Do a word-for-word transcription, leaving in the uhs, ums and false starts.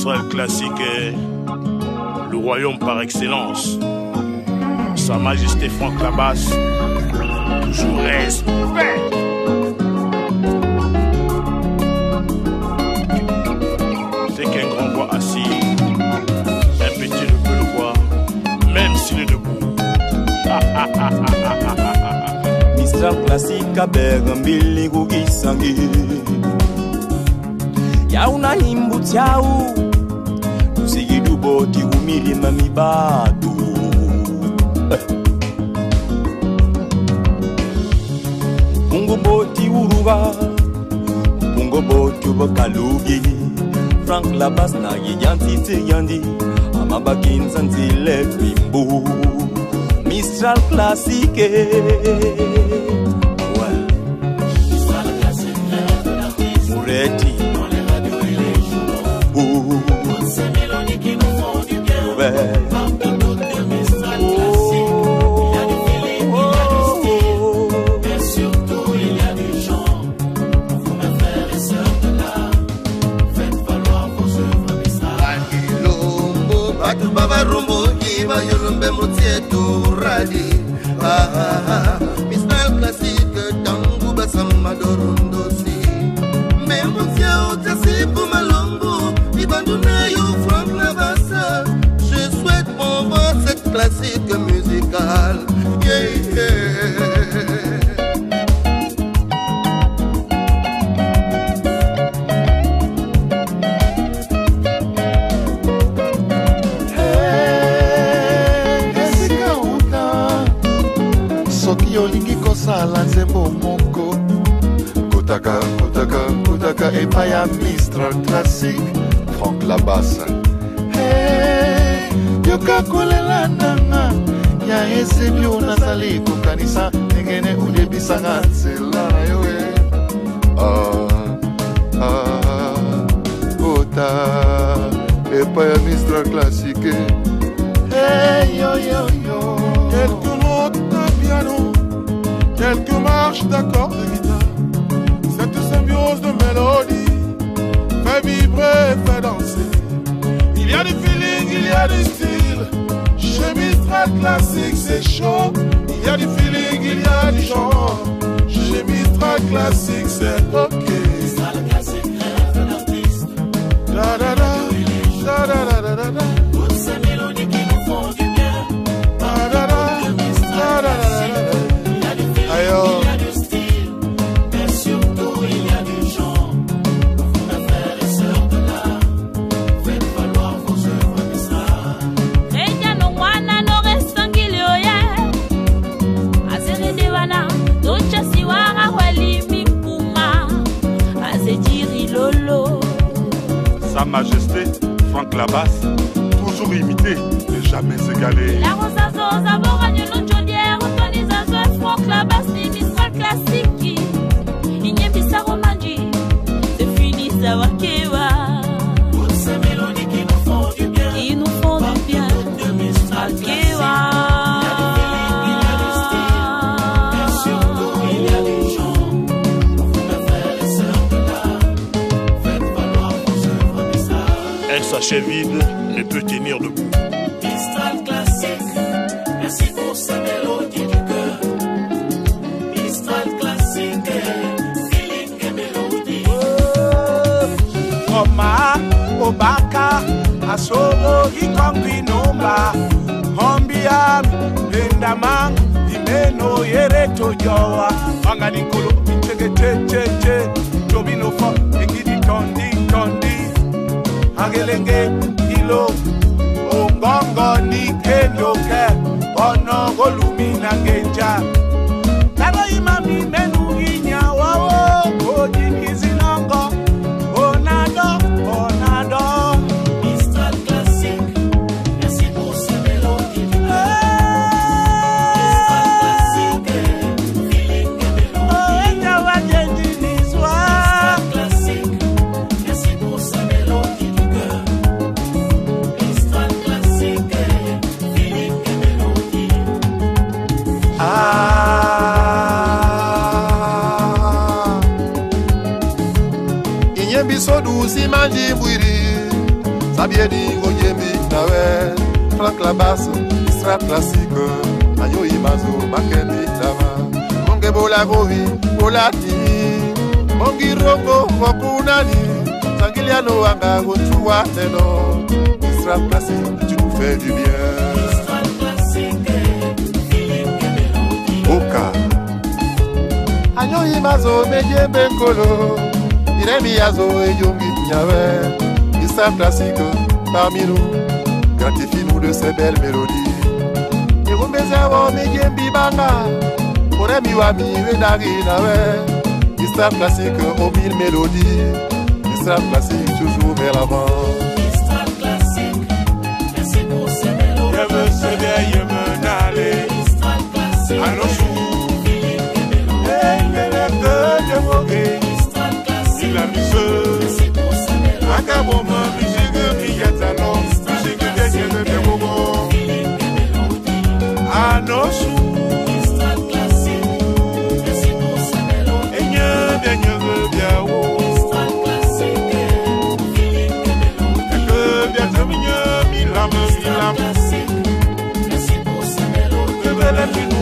Mistral classique est le royaume par excellence. Sa Majesté Franck Labasse, toujours respect. Dès qu'un grand voit assis, un petit ne peut le voir, même s'il est debout. Mistral classique à Bergambili Gugisangi. Yauna himbu tiau Usigidu boti umili mamibatu Pungo boti uruga Pungo boti ubakalugi Franck Labasse na yiyanti tiyandi Amabakin sanzile bimbu Mistral classique. Ouais. Mistral classique de l'artiste Moretti. Toutes ces mélodies qui nous font du bien. Parmi toutes les Mistral classiques, il y a du feeling, il y a du style, mais surtout il y a du chant. Vous mes frères et sœurs de l'art, faites valoir vos œuvres Mistral. Akilombo, Akubaba Rumbo, Iba Yolombe Motieto Radi. Ah ah ah, Mistral classique, Tangu Basama Dorondosi. Mais mon fier, Otasi Pumalombo. Franck Labasse, je souhaite pour voir cette classique musicale. Yeah, Hey, esika uta soki olingi kosala nzembo moko kotaka kotaka kotaka epai ya Mistral classique Franck Labasse. Hey, yoka kolela nanga ya esebio nazali kokanisa ndengene ulebisanga nzela na yo e. Ah, ah, kota epai ya Mistral classique. Hey, yo, yo, yo. Quelques notes de piano, quelques marches d'accords de guitare. Cette symbiose de mélodie fait vibrer, fait danser. Il y a du feeling, il y a du style. Chez Mistral classique c'est chaud. Il y a du feeling, il y a du genre. Chez Mistral classique c'est ok. Mistral classique rêve d'un artiste. Da da da, da da da da da da. Toutes ces mélodies qui nous font du bien. Da da da, da da da da da. Il y a du feeling, il y a du style, mais surtout il y a du genre. Vous mes frères et sœurs de l'art, faites valoir vos œuvres Mistral. Reja no wana no restangile oye Azere dewana Docha siwara wali mimpuma Azejiri lolo. Sa Majesté Franck Labasse, toujours imité et jamais égalé. La rosa zoza boragno non jodière Tony Zazo et Franck Labasse ni Mistral classique. Inye bisa romanji C'est fini savoir kewa. Toutes ces mélodies qui nous font du bien. Qui nous font du bien. De Mistral Kewa. Il y a du feeling, il y a du style, mais surtout il y a du genre. Vous mes frères et sœurs de l'art, faites valoir vos œuvres Mistral. Un sachet vide ne peut tenir debout. Mistral classique, merci pour ces mélodies du cœur. Mistral classique, feeling et mélodie. Oma, Obaka, Asobo, Ikongi Nomba, Hombiam, Lindamang, Imeno, Yereto Joa, Manganikolo, Che, Che, Che, Jobino Fo, Egidi Tondi, Tondi, Agelenge, Ilo, Ongongo, Nikendo, Ke, Ono, Golumina, Genja, Taro Imami, Menu, Inya, Wao, Koji, Kizinongo, Onado, Onado. Mistral classique, merci pour ces mélodies du cœur. Mistral classique, feeling et mélodie. Mistral classique, merci pour ces mélodies du cœur. Mistral classique, feeling et mélodie. Ah, Inye biso dusi manji bwiri, sa Abiedi Goyemi Nawe, Frank la basse, Strat classique, Ayo Imazo, Makendi Dama, Monge Bola Govi, Bolati, Mongi Rongo, Fokunani, Sangiliano Anga, Gotua Teno, Strat classique, tu nous fais du bien. Strat classique, feeling et mélodie. Oka, Ayo Imazo, Medje Benkolo, Iremi Azo et Yongi Nyawe, Strat classique, parmi nous, gratifie-nous de ces belles mélodies. Et vous me savez, mais j'aime bibanga. Pour les miwami, et d'arinawe. Histoire classique aux mille mélodies. Histoire classique toujours vers l'avant. Histoire classique, merci pour ces mélodies. Je me souviens, je me n'allais. Histoire classique, Allons sous. feeling et mélodie. Et il est que de moquer. Histoire classique, Il a mis ce. merci pour ces mélodies. Akaboma, musique qui est à l'homme. Musique qui est de Bébogo. Feeling et mélodie. À nos sous. Histoire classique, merci pour ces mélodies. Et n'y bien, n'y bien, oh. Histoire classique, feeling et mélodie. Que bien terminé, milam, Histoire milam. classique, merci pour ces mélodies. Que belle est une